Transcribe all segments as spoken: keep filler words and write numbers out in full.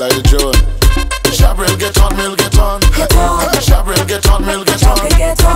like the June. Shabril get on, mill get on. Shabril get on, mill get on.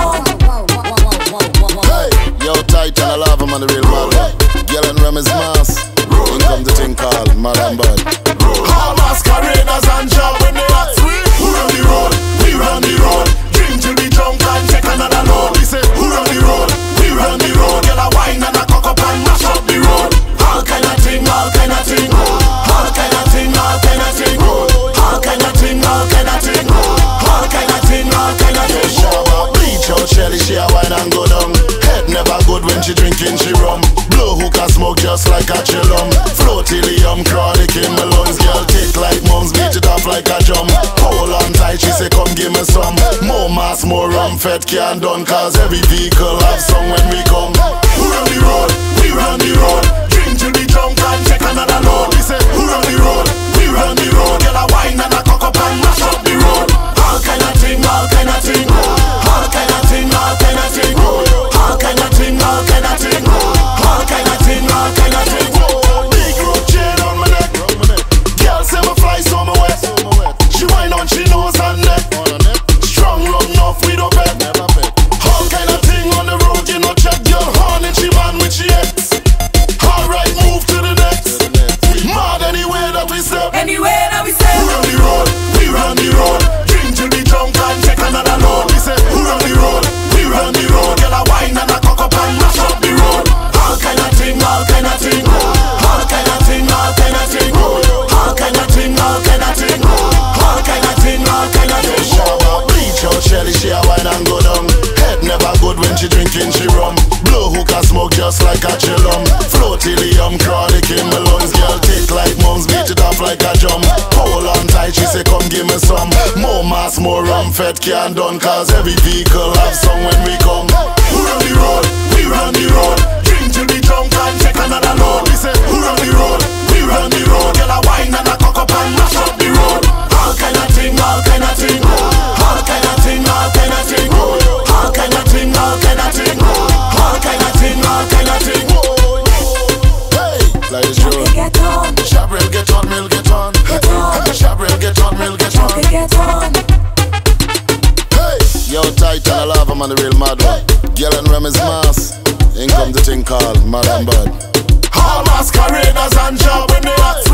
Hey, yo, tight and I love him on the real mad one. Girl and Remy's mass. In come the thing called Mad and Bad. All masqueraders and job when they are free. Who run the road? We run the road. Drink till we drunk and take another load. We say, who run the road? We run the road. Girl a wine and a cock up and mash up the road. All kind of thing, all kind of thing. All kind of thing, all kind of thing. All kind of thing, all kind of thing. All kind of thing, all kind of thing. Bleach out Shelly, she a wine and go down. Head never good when she drinking, she rum. Blow hook and smoke just like a chillum. Float helium, chronic in my lungs. Girl take like mums, beat it off like a drum. Hold on tight, she say come give me some. More mass, more rum, fed can't done. Cause every vehicle have some when we come. Who run the road? We run the road. Drink till we drunk and check another load. We say who run the road? We run the road. Girl a wine and a cock up and mash up the road. All kind of thing, all kind of thing. All kind of thing, all kind of thing. All kind of thing, all kind of thing. All kind of thing, all kind of thing. Big road chain on my neck. Girl say me fly so me wet. She wine on she nose and neck. Strong rum enough we don't bet. All kind of thing on the road you know check. Girl horn and she man with she ex. Alright move to the next. Mad anywhere that we step. Anywhere that we step. Who run the road? We run the road. Drink till we drunk and check another load. We say who run the road? We run the road. Girl a wine and a cock up and mash up the road. All kind of thing, all kind of thing. All kind of thing, all kind of thing. All kind of thing, all kind of thing. All kind of thing, all kind of thing. Bleach out Shelly, she a wine and go down. Head never good when she drinking, she rum. Blow hook and smoke just like a chillum. Float helium, chronic in my lungs. Girl take like mums, beat it off like a drum. Hold on tight, she say come give me some. More mass, more rum, fed can't done. Cause every vehicle have some when we come. Who run the road? We run the road. Drink till we drunk and check another load. We say who run the road? We run the road. Girl a wine and a cock up and mash up the road. All kind of thing, all kind of thing. All kind of thing, all kind of thing. All kind of thing, all kind of thing. All kind of thing, all kind of thing. Hey, like the June. Shabril get on, mill get on. Shabril get on, mill get on. Hey, yo, tight and I love him on the real mad one. Girl and Remy's mass. In come the thing called Mad and Bad. All masqueraders and job when they are